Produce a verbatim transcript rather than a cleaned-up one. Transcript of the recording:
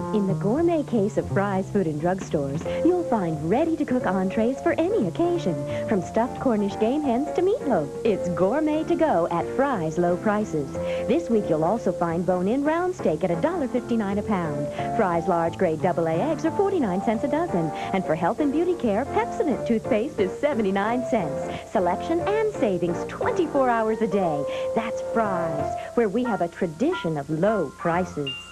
In the gourmet case of Fry's Food and Drug Stores, you'll find ready-to-cook entrees for any occasion, from stuffed Cornish game hens to meatloaf. It's gourmet to go at Fry's low prices. This week you'll also find bone-in round steak at one fifty-nine a pound. Fry's large-grade double A eggs are forty-nine cents a dozen. And for health and beauty care, Pepsodent toothpaste is seventy-nine cents. Selection and savings twenty-four hours a day. That's Fry's, where we have a tradition of low prices.